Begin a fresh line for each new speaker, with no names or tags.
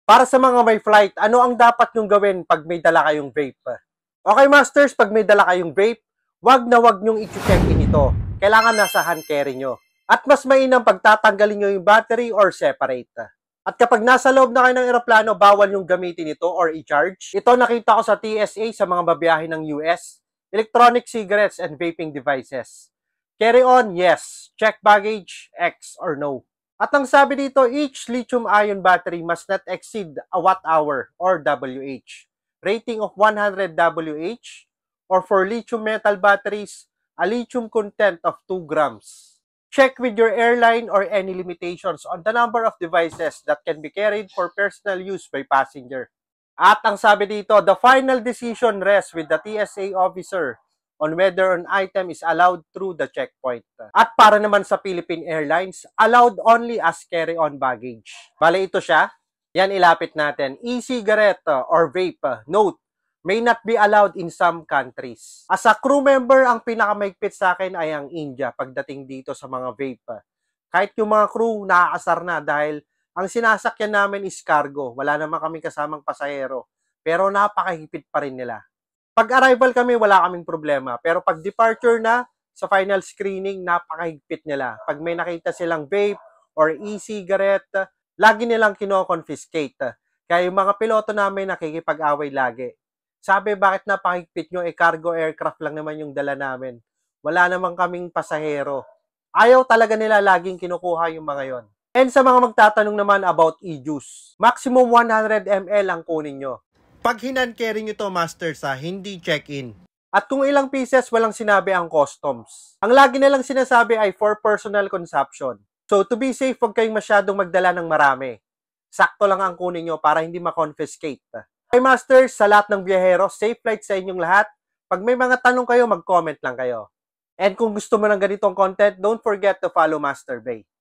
Para sa mga may flight, ano ang dapat nyong gawin pag may dala kayong vape? Okay, Masters, pag may dala kayong vape, wag na wag nyong i-check-in ito. Kailangan nasa hand carry nyo. At mas mainam pagtatanggalin nyo yung battery or separate. At kapag nasa loob na kayo ng eroplano, bawal yung gamitin ito or i-charge. Ito nakita ko sa TSA sa mga babiyahe ng US. Electronic cigarettes and vaping devices. Carry on, yes. Check baggage, X or no. At ang sabi dito, each lithium-ion battery must not exceed a watt-hour or WH. Rating of 100 WH, or for lithium metal batteries, a lithium content of 2 grams. Check with your airline or any limitations on the number of devices that can be carried for personal use by passenger. At ang sabi dito, the final decision rests with the TSA officer on whether an item is allowed through the checkpoint. At para naman sa Philippine Airlines, allowed only as carry-on baggage. Bale, ito siya. Yan, ilapit natin. E-cigarette or vape, note, may not be allowed in some countries. As a crew member, ang pinakamaigpit sa akin ay ang India pagdating dito sa mga vape. Kahit yung mga crew, nakakasar na dahil ang sinasakyan namin is cargo. Wala naman kaming kasamang pasahero. Pero napakahigpit pa rin nila. Pag-arrival kami, wala kaming problema. Pero pag departure na, sa final screening, napakahigpit nila. Pag may nakita silang vape or e-cigarette, lagi nilang kino-confiscate. Kaya yung mga piloto namin nakikipag-away lagi. Sabi, bakit napakahigpit nyo? Cargo aircraft lang naman yung dala namin. Wala naman kaming pasahero. Ayaw talaga nila laging kinukuha yung mga yon. And sa mga magtatanong naman about e-juice, maximum 100 ml ang kunin nyo. Pag hinan-carry nyo to, Masters, hindi check-in. At kung ilang pieces, walang sinabi ang customs. Ang lagi nilang sinasabi ay for personal consumption. So, to be safe, huwag kayong masyadong magdala ng marami. Sakto lang ang kunin nyo para hindi ma-confiscate. Okay, Masters, sa lahat ng biyahero, safe flight sa inyong lahat. Pag may mga tanong kayo, mag-comment lang kayo. And kung gusto mo ng ganitong content, don't forget to follow Master Bay.